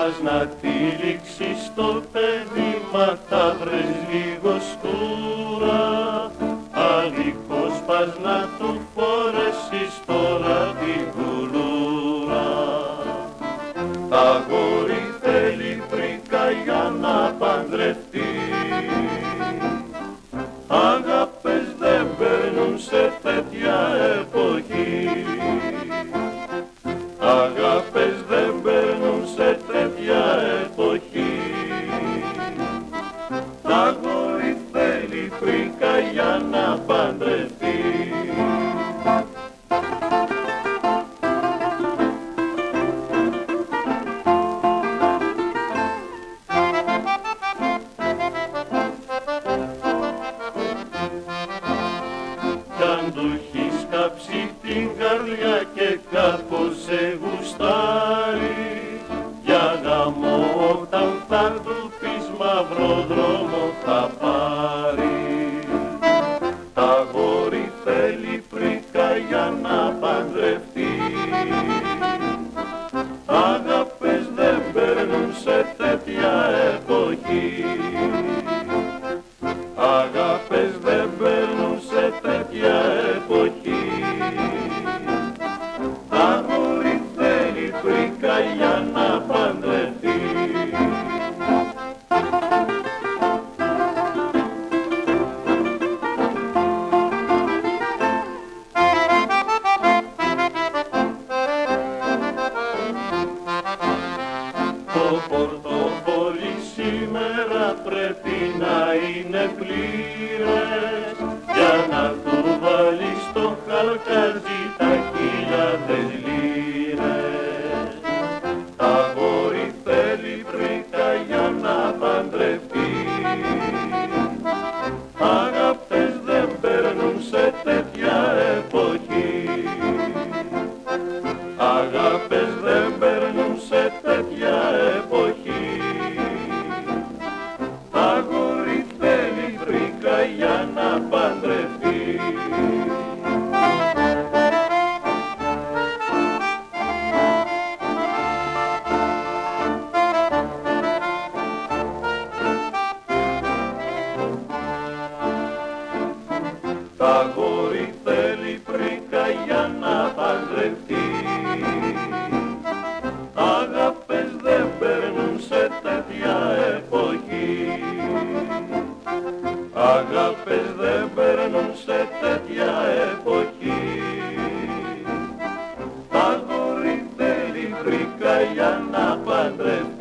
πας να τυλίξεις το παιδί, μα θα βρες λίγο σκούρα. Αλικός πας να του φορέσεις τώρα την κουλούρα. Τα αγόρι θέλει πρίκα για να παντρευτεί. Αγάπες δεν παίρνουν σε τέτοια εποχή. Αγάπες δεν παίρνουν σε τέτοια εποχή. Τα αγόρι θέλει πρίκα για να παντρευτεί. Κι αν του έχεις κάψει την καρδιά και κάπως σε γουστάρει, για γαμό όταν θα του πεις μαύρο δρόμο θα πάρει. Τα αγόρι θέλει πρίκα για να παντρευτεί. Αγάπες δεν παίρνουν σε τέτοια εποχή. Αγάπες δεν παίρνουν σε τέτοια εποχή. Αγόρι θέλει πρίκα για να παντρευτεί. Το πορτοφόλι σήμερα πρέπει να είναι πλήρες, για να του βάλεις στο χαλκάζι τα χιλιάδες λίρες. Τα αγόρι θέλει πρίκα για να παντρευτεί. Αγάπες δεν παίρνουν σε τέτοια εποχή. Αγάπες δεν παίρνουν σε τέτοια εποχή. Αγόρι θέλει πρίκα για να παντρευτεί. Αγόρι θέλει πρίκα για να παντρευτεί. Αγάπες δεν παίρνουν σε τέτοια εποχή. Αγάπες δεν παίρνουν σε τέτοια εποχή. Αγόρι θέλει πρίκα για να παντρευτεί.